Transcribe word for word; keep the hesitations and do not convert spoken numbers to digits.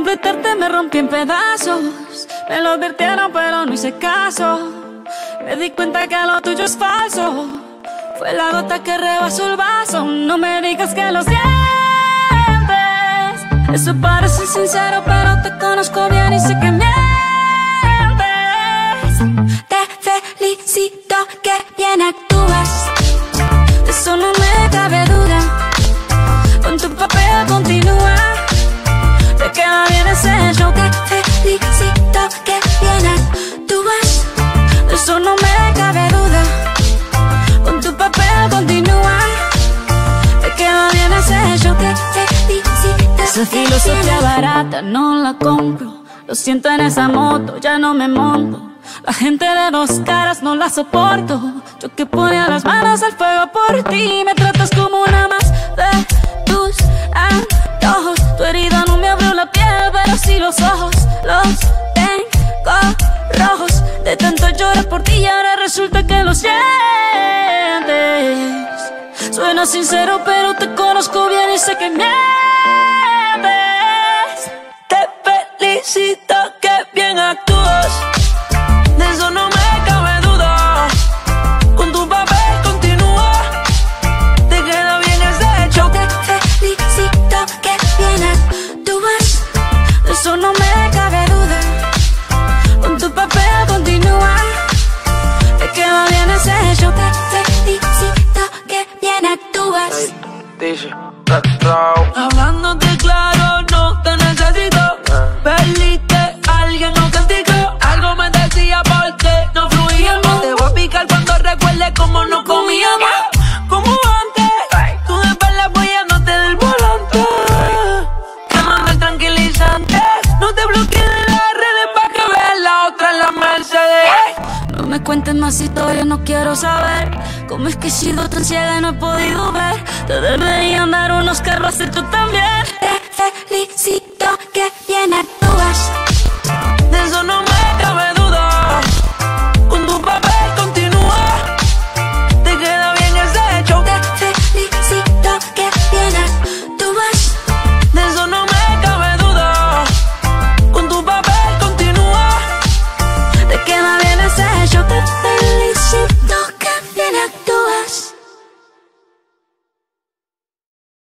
completarte me rompí en pedazos. Me lo advirtieron pero no hice caso. Me di cuenta que lo tuyo es falso. Fue la gota que rebasó el vaso. No me digas que lo sientes. Eso parece sincero pero te conozco bien y sé que mientes. Te felicito que bien actúas. De eso no me cabe duda. Con tu papel continúa. Te queda bien ese show. Te felicito que bien actúas. De eso no me cabe duda. Con tu papel continúa. Te queda bien ese show. Te felicito. Esa filosofía barata no la compro. Lo siento en esa moto, ya no me monto. La gente de dos caras no la soporto. Yo que ponía las manos al fuego por ti. Me tratas como una más de tus antojos. Tu herida no me abrió la piel, pero sí los ojos. Los tengo rojos. De tanto llorar por ti y ahora resulta que lo sientes. Suena sincero pero te conozco bien y sé que mientes. Te felicito que bien actúas. De eso no me cabe duda. Con tu papel continúa. Te queda bien ese show. Te felicito que bien actúas. De eso no me cabe duda. Con tu papel continúa. Te queda bien ese show. Te felicito que bien actúas. Hablándote claro, no te necesito. Perdiste, alguien no castigó. Algo me decía porque no fluíamos. Te voy a picar cuando recuerde cómo no comíamos. Como antes, tú después la apoyándote del volante. Quemando el tranquilizante. No te bloquees de las redes pa' que veas la otra en la Mercedes. No me cuentes más historias, no quiero saber. ¿Cómo es que he sido tan ciega y no he podido ver? Te deberían dar unos carros y tú también. Te felicito que bien actúas.